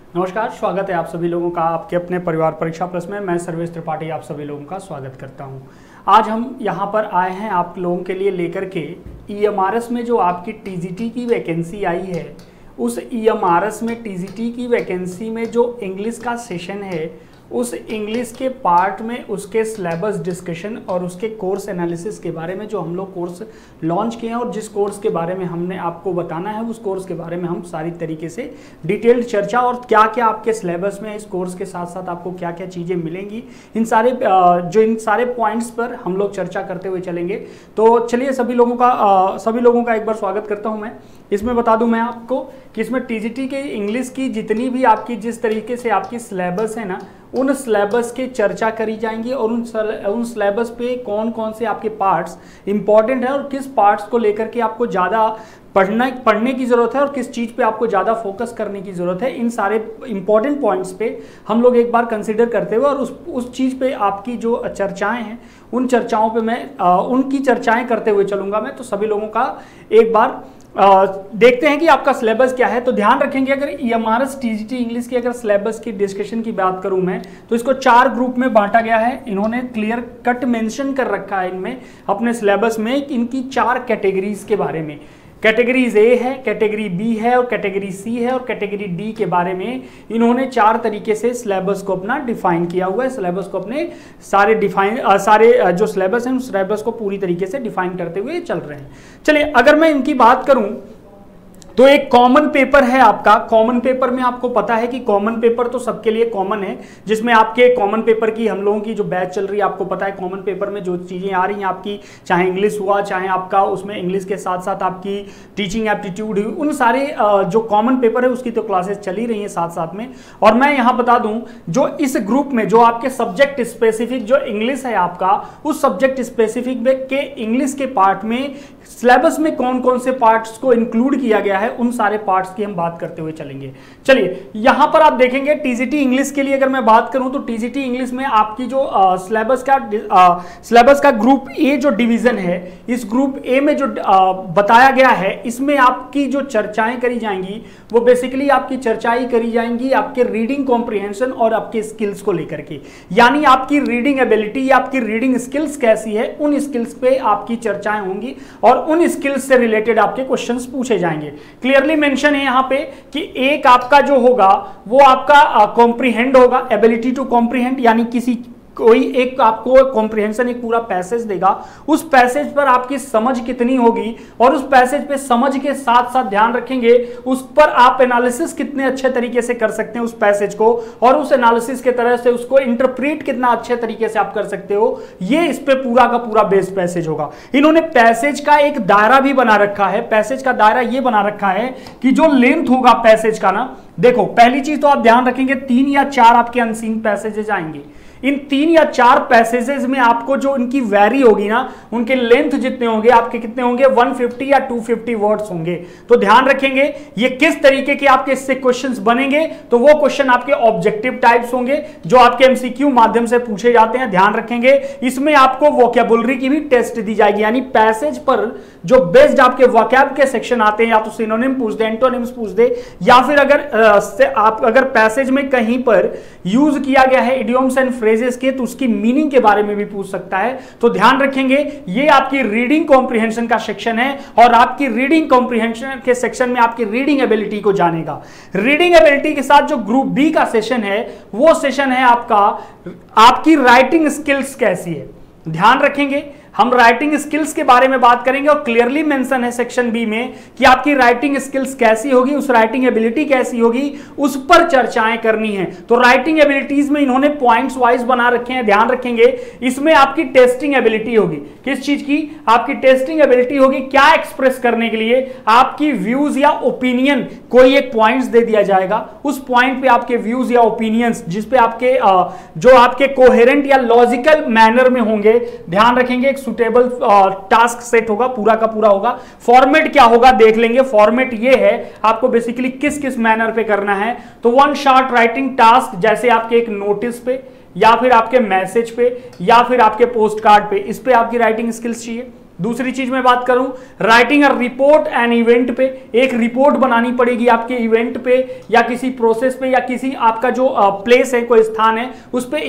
नमस्कार, स्वागत है आप सभी लोगों का आपके अपने परिवार परीक्षा प्लस में। मैं सर्वेश त्रिपाठी आप सभी लोगों का स्वागत करता हूं। आज हम यहां पर आए हैं आप लोगों के लिए लेकर के EMRS में जो आपकी TGT की वैकेंसी आई है, उस EMRS में TGT की वैकेंसी में जो इंग्लिश का सेशन है, उस इंग्लिश के पार्ट में उसके सिलेबस डिस्कशन और उसके कोर्स एनालिसिस के बारे में जो हम लोग कोर्स लॉन्च किए हैं और जिस कोर्स के बारे में हमने आपको बताना है, उस कोर्स के बारे में हम सारी तरीके से डिटेल्ड चर्चा और क्या क्या आपके सिलेबस में इस कोर्स के साथ साथ आपको क्या क्या चीज़ें मिलेंगी, इन सारे पॉइंट्स पर हम लोग चर्चा करते हुए चलेंगे। तो चलिए सभी लोगों का एक बार स्वागत करता हूँ। मैं इसमें बता दूं मैं आपको कि इसमें TGT के इंग्लिश की जितनी भी आपकी जिस तरीके से आपकी सिलेबस है ना, उन सिलेबस की चर्चा करी जाएंगी और उन सिलेबस पे कौन कौन से आपके पार्ट्स इंपॉर्टेंट है और किस पार्ट्स को लेकर के आपको ज़्यादा पढ़ने की ज़रूरत है और किस चीज़ पे आपको ज़्यादा फोकस करने की ज़रूरत है, इन सारे इंपॉर्टेंट पॉइंट्स पे हम लोग एक बार कंसिडर करते हुए और उस चीज़ पे आपकी जो चर्चाएं हैं उन चर्चाओं पे मैं उनकी चर्चाएं करते हुए चलूँगा मैं। तो सभी लोगों का एक बार देखते हैं कि आपका सिलेबस क्या है। तो ध्यान रखेंगे, अगर EMRS TGT इंग्लिश की अगर सिलेबस की डिस्कशन की बात करूं मैं, तो इसको 4 ग्रुप में बांटा गया है। इन्होंने क्लियर कट मेंशन कर रखा है इनमें अपने सिलेबस में इनकी 4 कैटेगरीज के बारे में। कैटेगरीज A है, कैटेगरी B है और कैटेगरी C है और कैटेगरी D के बारे में इन्होंने 4 तरीके से सिलेबस को अपना डिफाइन किया हुआ है। सिलेबस को अपने सारे जो सिलेबस है उस सिलेबस को पूरी तरीके से डिफाइन करते हुए चल रहे हैं। चलिए अगर मैं इनकी बात करूं तो एक कॉमन पेपर है आपका। कॉमन पेपर में आपको पता है कि कॉमन पेपर तो सबके लिए कॉमन है, जिसमें आपके कॉमन पेपर की हम लोगों की जो बैच चल रही है, आपको पता है कॉमन पेपर में जो चीज़ें आ रही हैं आपकी, चाहे इंग्लिश हुआ, चाहे आपका उसमें इंग्लिश के साथ साथ आपकी टीचिंग एप्टीट्यूड हुई, उन सारे जो कॉमन पेपर है उसकी तो क्लासेस चल ही रही हैं साथ साथ में। और मैं यहाँ बता दूँ, जो इस ग्रुप में जो आपके सब्जेक्ट स्पेसिफिक जो इंग्लिश है आपका, उस सब्जेक्ट स्पेसिफिक में के इंग्लिश के पार्ट में सिलेबस में कौन कौन से पार्ट्स को इंक्लूड किया गया है, उन सारे पार्ट्स की हम बात करते हुए चलेंगे। चलिए यहां पर आप देखेंगे TGT इंग्लिश के लिए अगर मैं बात करूं तो TGT इंग्लिश में आपकी जो सिलेबस का ग्रुप A जो डिवीजन है, इस ग्रुप A में जो बताया गया है, इसमें आपकी जो चर्चाएं करी जाएंगी वो बेसिकली आपकी चर्चाएं करी जाएंगी आपके रीडिंग कॉम्प्रिहेंशन और आपके स्किल्स को लेकर के, यानी आपकी रीडिंग एबिलिटी या आपकी रीडिंग स्किल्स कैसी है, उन स्किल्स पे आपकी चर्चाएं होंगी और उन स्किल्स से रिलेटेड आपके क्वेश्चंस पूछे जाएंगे। क्लियरली मेंशन है यहां पे कि एक आपका जो होगा वो आपका कॉम्प्रीहेंड होगा, एबिलिटी टू कॉम्प्रीहेंड, यानी कोई एक आपको कॉम्प्रिहेंशन एक पूरा पैसेज देगा, उस पैसेज पर आपकी समझ कितनी होगी और उस पैसेज पे समझ के साथ साथ ध्यान रखेंगे उस पर आप एनालिसिस कितने अच्छे तरीके से कर सकते हैं उस पैसेज को, और उस एनालिसिस के तरह से उसको इंटरप्रेट कितना अच्छे तरीके से आप कर सकते हो, ये इस पे पूरा का पूरा बेस्ड पैसेज होगा। इन्होंने पैसेज का एक दायरा भी बना रखा है। पैसेज का दायरा ये बना रखा है कि जो लेंथ होगा पैसेज का ना, देखो पहली चीज तो आप ध्यान रखेंगे 3 या 4 आपके अनसीन पैसेजेस आएंगे। इन 3 या 4 पैसेजेस में आपको जो इनकी वैरी होगी ना, उनके लेंथ जितने होंगे आपके कितने होंगे, 150 या 250 वर्ड्स होंगे। तो ध्यान रखेंगे ये किस तरीके के आपके इससे क्वेश्चंस बनेंगे, तो वो क्वेश्चन आपके ऑब्जेक्टिव टाइप्स होंगे जो आपके MCQ माध्यम से पूछे जाते हैं। ध्यान रखेंगे इसमें आपको वोकैबुलरी की भी टेस्ट दी जाएगी, यानी पैसेज पर जो बेस्ड आपके वोकैब के सेक्शन आते हैं, या तो सिनोनिम पूछ दे, एंटोनिम्स पूछ दे, या फिर अगर पैसेज में कहीं पर यूज किया गया है इडियम्स एंड फ्रेजेस के, तो उसकी मीनिंग के बारे में भी पूछ सकता है। तो ध्यान रखेंगे ये आपकी रीडिंग कॉम्प्रिहेंशन का सेक्शन है और आपकी रीडिंग कॉम्प्रिहेंशन के सेक्शन में आपकी रीडिंग एबिलिटी को जानेगा। रीडिंग एबिलिटी के साथ जो ग्रुप B का सेशन है, वो सेशन है आपकी राइटिंग स्किल्स कैसी है। ध्यान रखेंगे हम राइटिंग स्किल्स के बारे में बात करेंगे और क्लियरली मेंशन है सेक्शन बी में कि आपकी राइटिंग स्किल्स कैसी होगी, उस राइटिंग एबिलिटी कैसी होगी, उस पर चर्चाएं करनी है। तो राइटिंग एबिलिटीज में इन्होंने पॉइंट्स वाइज बना रखे हैं। ध्यान रखेंगे इसमें आपकी टेस्टिंग एबिलिटी होगी, किस चीज की, आपकी टेस्टिंग एबिलिटी होगी क्या एक्सप्रेस करने के लिए, आपकी व्यूज या ओपिनियन, कोई एक पॉइंट्स दे दिया जाएगा, उस पॉइंट पे आपके व्यूज या ओपिनियंस जिसपे आपके जो आपके कोहेरेंट या लॉजिकल मैनर में होंगे। ध्यान रखेंगे एक सुटेबल टास्क सेट होगा, पूरा का पूरा होगा। फॉर्मेट क्या होगा देख लेंगे। फॉर्मेट ये है आपको बेसिकली किस किस मैनर पे करना है। तो वन शॉट राइटिंग टास्क, जैसे आपके एक नोटिस पे या फिर आपके मैसेज पे या फिर आपके पोस्ट कार्ड पे, इस पे आपकी राइटिंग स्किल्स चाहिए। दूसरी चीज मैं बात करूं, writing a report an event पे, एक रिपोर्ट बनानी पड़ेगी आपके इवेंट पे या किसी प्रोसेस पे या किसी आपका जो प्लेस है, कोई स्थान है, उस पे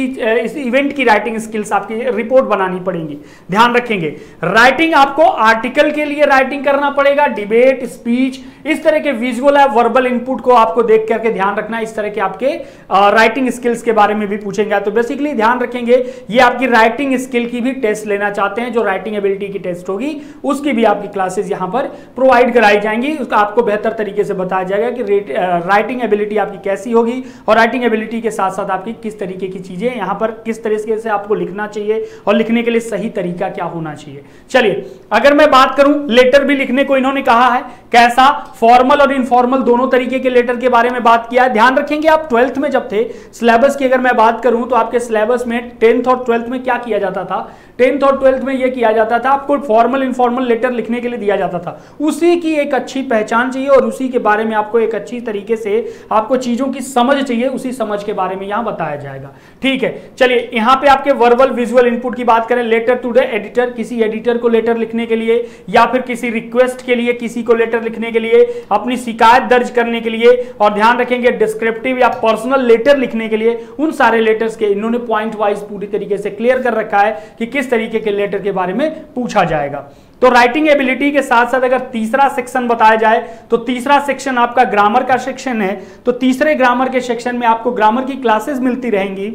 इस इवेंट की राइटिंग स्किल्स आपकी रिपोर्ट बनानी पड़ेगी। ध्यान रखेंगे राइटिंग आपको आर्टिकल के लिए राइटिंग करना पड़ेगा, डिबेट, स्पीच, इस तरह के विजुअल या वर्बल इनपुट को आपको देख करके ध्यान रखना, इस तरह के आपके राइटिंग स्किल्स के बारे में भी पूछेंगे। तो बेसिकली ध्यान रखेंगे ये आपकी राइटिंग स्किल की भी टेस्ट लेना चाहते हैं, जो राइटिंग एबिलिटी की टेस्ट होगी उसकी भी आपकी क्लासेस यहां पर प्रोवाइड कराई जाएंगी। उसका आपको बेहतर तरीके से बताया जाएगा कि राइटिंग एबिलिटी आपकी कैसी होगी और राइटिंग एबिलिटी के साथ साथ आपकी किस तरीके की चीजें यहां पर किस तरीके से आपको लिखना चाहिए और लिखने के लिए सही तरीका क्या होना चाहिए। चलिए अगर मैं बात करूं, लेटर भी लिखने को इन्होंने कहा है, कैसा, फॉर्मल और इनफॉर्मल दोनों तरीके के लेटर के बारे में बात किया है। ध्यान रखेंगे आप 12th में जब थे, सिलेबस की अगर मैं बात करूं तो आपके सिलेबस में 10th और 12th में क्या किया जाता था, 10th और 12th में यह किया जाता था, आपको फॉर्मल इनफॉर्मल लेटर लिखने के लिए दिया जाता था। उसी की एक अच्छी पहचान चाहिए और उसी के बारे में आपको एक अच्छी तरीके से आपको चीजों की समझ चाहिए, उसी समझ के बारे में यहां बताया जाएगा। ठीक है, चलिए यहां पे आपके वर्बल विजुअल इनपुट की बात करें, लेटर टू द एडिटर, किसी एडिटर को लेटर लिखने के लिए या फिर किसी रिक्वेस्ट के लिए, किसी को लेटर लिखने के लिए, अपनी शिकायत दर्ज करने के लिए, और ध्यान रखेंगे डिस्क्रिप्टिव या पर्सनल लेटर लिखने के लिए, उन सारे लेटर्स के इन्होंने पॉइंट वाइज पूरी तरीके से क्लियर कर रखा है कि किस तरीके के लेटर के बारे में पूछा जाएगा। तो राइटिंग एबिलिटी के साथ साथ अगर तीसरा सेक्शन बताया जाए तो तीसरा सेक्शन आपका ग्रामर का सेक्शन है। तो तीसरे ग्रामर के सेक्शन में आपको ग्रामर की क्लासेस मिलती रहेंगी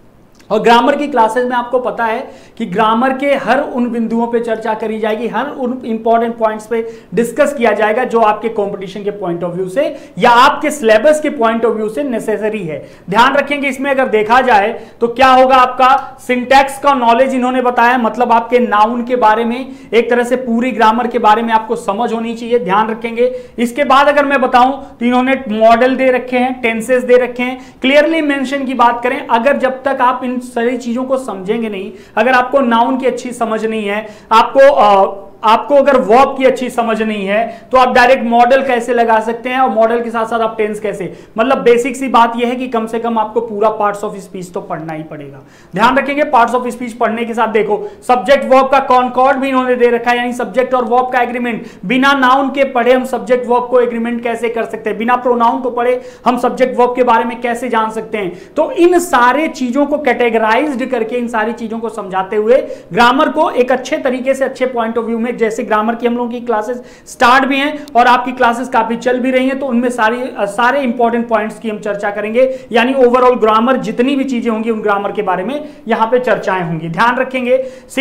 और ग्रामर की क्लासेस में आपको पता है कि ग्रामर के हर उन बिंदुओं पे चर्चा करी जाएगी, हर उन इंपॉर्टेंट पॉइंट्स पे डिस्कस किया जाएगा जो आपके कंपटीशन के पॉइंट ऑफ व्यू से या आपके सिलेबस के पॉइंट ऑफ व्यू से नेसेसरी है। ध्यान रखेंगे इसमें अगर देखा जाए तो क्या होगा, आपका सिंटैक्स का नॉलेज इन्होंने बताया, मतलब आपके नाउन के बारे में एक तरह से पूरी ग्रामर के बारे में आपको समझ होनी चाहिए, ध्यान रखेंगे। इसके बाद अगर मैं बताऊं तो इन्होंने मॉडल दे रखे हैं, टेंसेस दे रखे हैं, क्लियरली मेंशन की बात करें, अगर जब तक आप इन सारी चीजों को समझेंगे नहीं, अगर आपको नाउन की अच्छी समझ नहीं है, आपको अगर वर्ब की अच्छी समझ नहीं है तो आप डायरेक्ट मॉडल कैसे लगा सकते हैं और मॉडल के साथ साथ आप टेंस कैसे, मतलब बेसिक सी बात यह है कि कम से कम आपको पूरा पार्ट्स ऑफ स्पीच तो पढ़ना ही पड़ेगा। ध्यान रखेंगे पार्ट्स ऑफ स्पीच पढ़ने के साथ देखो सब्जेक्ट वर्ब का कॉनकॉर्ड भी इन्होंने दे रखा है, यानी सब्जेक्ट और वर्ब का एग्रीमेंट। बिना नाउन के पढ़े हम सब्जेक्ट वर्ब को एग्रीमेंट कैसे कर सकते हैं, बिना प्रोनाउन को पढ़े हम सब्जेक्ट वर्ब के बारे में कैसे जान सकते हैं। तो इन सारे चीजों को कैटेगराइज्ड करके, इन सारी चीजों को समझाते हुए ग्रामर को एक अच्छे तरीके से, अच्छे पॉइंट ऑफ व्यू में, जैसे ग्रामर की हम लोगों की क्लासेस स्टार्ट भी हैं और आपकी क्लासेस काफी चल भी रही हैं, तो उनमें सारे इंपॉर्टेंट पॉइंट्स की हम चर्चा करेंगे, यानी ओवरऑल ग्रामर जितनी भी चीजें होंगी उन ग्रामर के बारे में यहां पे चर्चाएं होंगी। ध्यान रखेंगे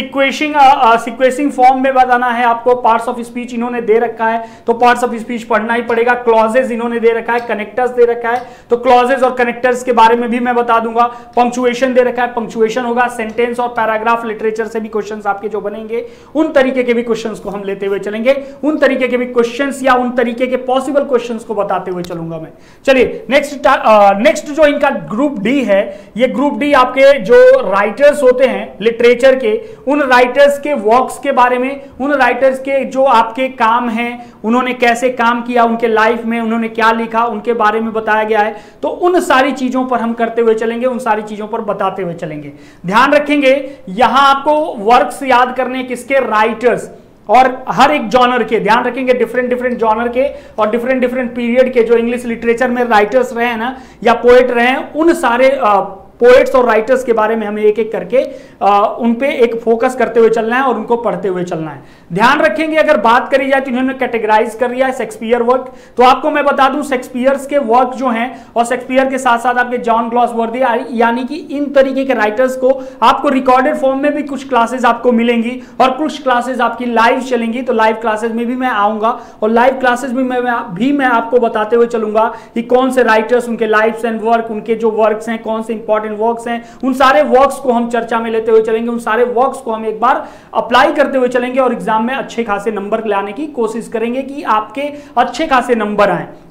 सिक्वेंसिंग फॉर्म में बताना है आपको, पार्ट्स ऑफ स्पीच इन्होंने दे रखा है तो पार्ट्स ऑफ स्पीच पढ़ना ही पड़ेगा। क्लॉजेस इन्होंने दे रखा है, कनेक्टर्स दे रखा है तो क्लॉजेस और कनेक्टर्स के बारे में भी मैं बता दूंगा। पंक्चुएशन दे रखा है, पंक्चुएशन होगा। सेंटेंस और पैराग्राफ लिटरेचर से भी क्वेश्चंस आपके जो बनेंगे उन तरीके के भी क्वेश्चंस को हम लेते हुए चलेंगे, उन तरीके के भी क्वेश्चंस या उन तरीके के पॉसिबल क्वेश्चंस को बताते हुए चलूंगा मैं। चलिए नेक्स्ट जो इनका ग्रुप डी है, ये ग्रुप डी आपके जो राइटर्स होते हैं लिटरेचर के, उन राइटर्स के वर्क्स के बारे में, उन राइटर्स के जो आपके काम हैं, उन्होंने कैसे काम किया, उनके लाइफ में उन्होंने क्या लिखा, उनके बारे में बताया गया है। तो उन सारी चीजों पर हम करते हुए चलेंगे, उन सारी चीजों पर बताते हुए चलेंगे। ध्यान रखेंगे यहां आपको वर्क्स याद करने किसके, राइटर्स, और हर एक जॉनर के, ध्यान रखेंगे डिफरेंट जॉनर के और डिफरेंट पीरियड के जो इंग्लिश लिटरेचर में राइटर्स रहे हैं ना या पोएट रहे हैं, उन सारे पोएट्स और राइटर्स के बारे में हमें एक एक करके उन पे एक फोकस करते हुए चलना है और उनको पढ़ते हुए चलना है। ध्यान रखेंगे अगर बात करी जाए तो इन्होंने कैटेगराइज कर दिया है शेक्सपियर वर्क, तो आपको मैं बता दूं शेक्सपियर्स के वर्क जो हैं और शेक्सपियर के साथ साथ आपके जॉन ग्लॉसवर्दी, यानी कि इन तरीके के राइटर्स को आपको रिकॉर्डेड फॉर्म में भी कुछ क्लासेस आपको मिलेंगी और कुछ क्लासेस आपकी लाइव चलेंगी। तो लाइव क्लासेस में भी मैं आऊंगा और लाइव क्लासेस में मैं आपको बताते हुए चलूंगा कि कौन से राइटर्स, उनके लाइव्स एंड वर्क, उनके जो वर्क्स हैं, कौन से इंपॉर्टेंट वर्क्स हैं, उन सारे वर्क्स को हम चर्चा में लेते हुए चलेंगे, उन सारे वर्क्स को हम एक बार अप्लाई करते हुए चलेंगे और एग्जाम में अच्छे खासे नंबर लाने की कोशिश करेंगे कि आपके अच्छे खासे नंबर आए।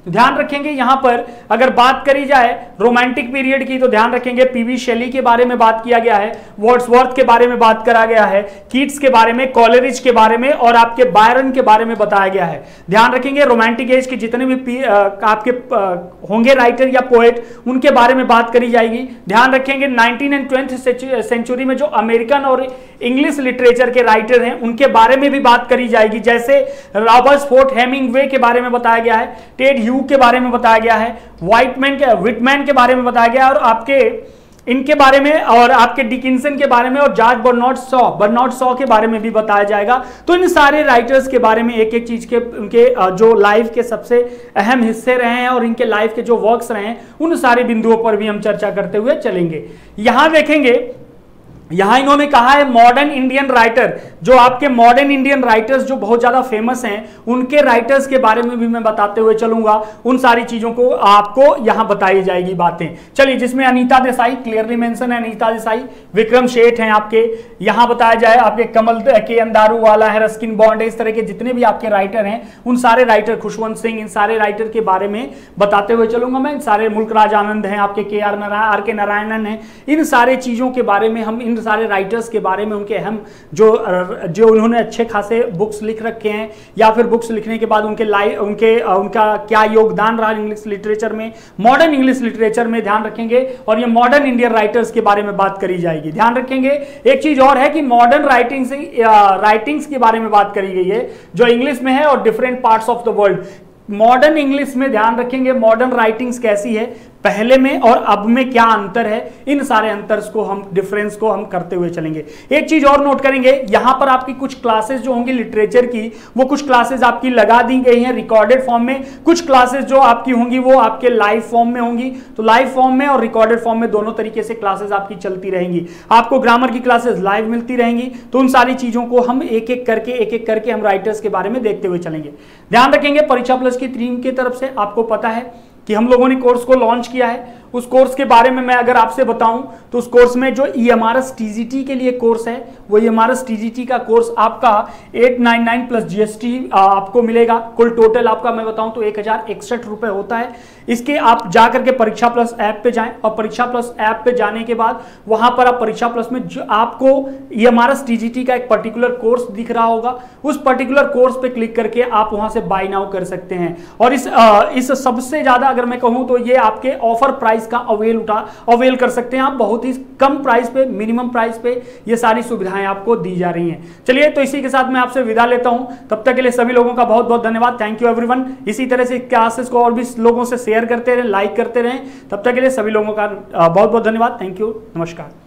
तो ध्यान रखेंगे यहां पर अगर बात करी जाए रोमांटिक पीरियड की, तो ध्यान रखेंगे पीवी शेली के बारे में बात किया गया है, वर्ड्सवर्थ के बारे में बात करा गया है, कीट्स के बारे में, कॉलरिज के बारे में और आपके बायरन के बारे में बताया गया है। ध्यान रखेंगे रोमांटिक एज के जितने भी आपके होंगे राइटर या पोएट, उनके बारे में बात करी जाएगी। ध्यान रखेंगे 19 एंड 20th सेंचुरी में जो अमेरिकन और इंग्लिश लिटरेचर के राइटर हैं उनके बारे में भी बात करी जाएगी, जैसे रॉबर्ट फोर्ट हेमिंग्वे के बारे में बताया गया है, टेड ह्यू के बारे में बताया गया है, विटमैन के बारे में बताया गया और आपके इनके बारे में और आपके डिकिंसन के बारे में और जॉर्ज बर्नार्ड शॉ के बारे में भी बताया जाएगा। तो इन सारे राइटर्स के बारे में एक एक चीज के उनके जो लाइफ के सबसे अहम हिस्से रहे हैं और इनके लाइफ के जो वर्क्स रहे हैं उन सारे बिंदुओं पर भी हम चर्चा करते हुए चलेंगे। यहां देखेंगे, यहां इन्होंने कहा है मॉडर्न इंडियन राइटर, जो आपके मॉडर्न इंडियन राइटर्स जो बहुत ज्यादा फेमस हैं उनके राइटर्स के बारे में भी मैं बताते हुए चलूंगा। उन सारी चीजों को आपको यहां बताई जाएगी बातें। चलिए, जिसमें अनीता देसाई क्लियरली मेंशन है, अनीता देसाई, विक्रम शेठ हैं आपके, यहां बताया जाए आपके कमल के अंदारू वाला है, रस्किन बॉन्ड है, इस तरह के जितने भी आपके राइटर हैं उन सारे राइटर, खुशवंत सिंह, इन सारे राइटर के बारे में बताते हुए चलूंगा मैं। सारे मुल्कराज आनंद हैं आपके, आर के नारायणन हैं, इन सारे चीजों के बारे में हम इन सारे राइटर्स के बारे में उनके अहम जो उन्होंने अच्छे खासे बुक्स लिख रखे हैं या फिर बुक्स लिखने के बाद उनका क्या योगदान रहा इंग्लिश लिटरेचर में, मॉडर्न इंग्लिश लिटरेचर में, ध्यान रखेंगे। और ये मॉडर्न इंडियन राइटर्स के बारे में बात करी जाएगी। ध्यान रखेंगे एक चीज और है कि मॉडर्न राइटिंग्स के बारे में बात करी गई है जो इंग्लिश में है और different parts of the world. Modern English में ध्यान रखेंगे मॉडर्न राइटिंग्स कैसी है, पहले में और अब में क्या अंतर है, इन सारे अंतर्स को हम डिफरेंस को हम करते हुए चलेंगे। एक चीज और नोट करेंगे, यहां पर आपकी कुछ क्लासेस जो होंगी लिटरेचर की, वो कुछ क्लासेस आपकी लगा दी गई हैं रिकॉर्डेड फॉर्म में, कुछ क्लासेस जो आपकी होंगी वो आपके लाइव फॉर्म में होंगी। तो लाइव फॉर्म में और रिकॉर्डेड फॉर्म में दोनों तरीके से क्लासेस आपकी चलती रहेंगी। आपको ग्रामर की क्लासेस लाइव मिलती रहेंगी। तो उन सारी चीजों को हम एक एक करके हम राइटर्स के बारे में देखते हुए चलेंगे। ध्यान रखेंगे परीक्षा प्लस की टीम की तरफ से आपको पता है कि हम लोगों ने कोर्स को लॉन्च किया है। उस कोर्स के बारे में मैं अगर आपसे बताऊं तो उस कोर्स में जो EMRS TGT के लिए कोर्स है, वो EMRS TGT का कोर्स आपका 899 प्लस GST आपको मिलेगा। कुल टोटल आपका मैं बताऊं तो 1061 रुपए होता है। इसके आप जाकर के परीक्षा प्लस ऐप पे जाएं और परीक्षा प्लस ऐप पे जाने के बाद वहां पर आप परीक्षा प्लस में जो आपको EMRS TGT का एक पर्टिकुलर कोर्स दिख रहा होगा, उस पर्टिकुलर कोर्स पे क्लिक करके आप वहां से बाय नाउ कर सकते हैं। और इस सबसे ज्यादा अगर मैं कहूं तो ये आपके ऑफर प्राइस का अवेल कर सकते हैं आप। बहुत ही कम प्राइस पे, मिनिमम प्राइस पे ये सारी सुविधाएं आपको दी जा रही हैं। चलिए, तो इसी के साथ मैं आपसे विदा लेता हूं। तब तक के लिए सभी लोगों का बहुत बहुत धन्यवाद। Thank you everyone. इसी तरह से क्लासेस को और भी लोगों से शेयर करते रहें, लाइक करते रहें। तब तक के लिए सभी लोगों का बहुत बहुत धन्यवाद। थैंक यू, नमस्कार।